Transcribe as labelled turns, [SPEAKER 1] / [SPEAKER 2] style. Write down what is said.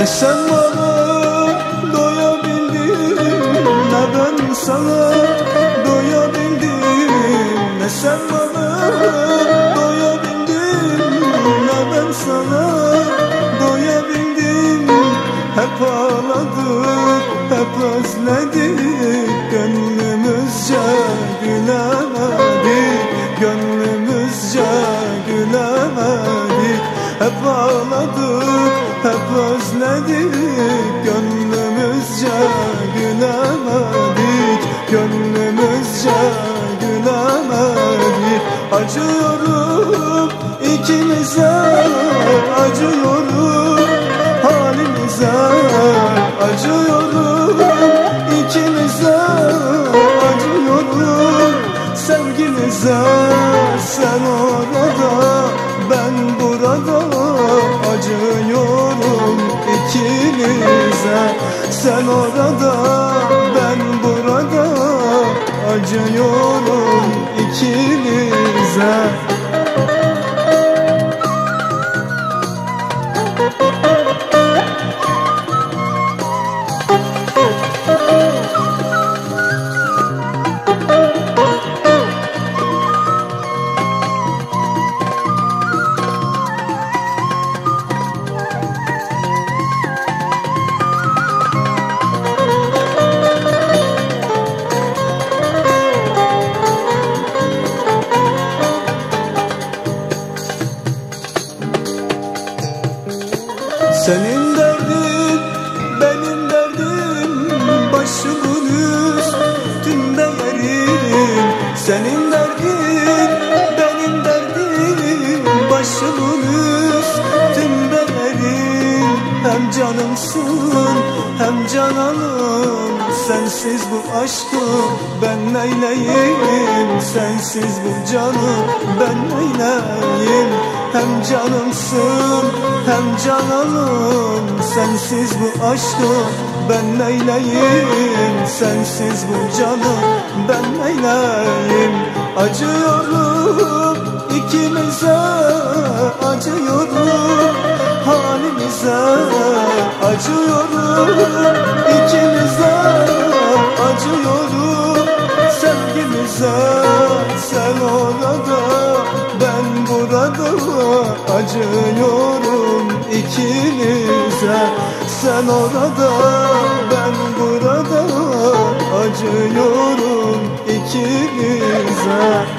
[SPEAKER 1] Ne sen bana doyabildin, ne ben sana doyabildim. Ne sen bana doyabildin, ne ben sana doyabildim. Hep ağladık, hep özledik, gönlümüzce gülemedik, gönlümüzce gülemedik. Hep ağladık, hep özledik, gönlümüzce gülemedik, gönlümüzce gülemedik. Acıyorum ikimize, acıyorum halimize, acıyorum ikimize, acıyorum sevgimize. Sen orada, ben burada, acıyorum ikimize. Sen orada, ben burada, acıyorum ikimize. Senin derdin, benim derdim, başımın üstünde yerim. Senin derdin, benim derdim, başımın üstünde yerim. Hem canımsın, hem cananım, sensiz bu aşkı ben neyleyim? Sensiz bu canı ben neyleyim? Hem canımsın, hem cananım, sensiz bu aşkı ben neyleyim? Sensiz bu canı ben neyleyim? Acıyorum ikimize, acıyorum halimize, acıyorum ikimize, acıyorum sevgimize. Sen orada, ben burada, acıyorum ikimize. Sen orada, ben burada, acıyorum ikimize.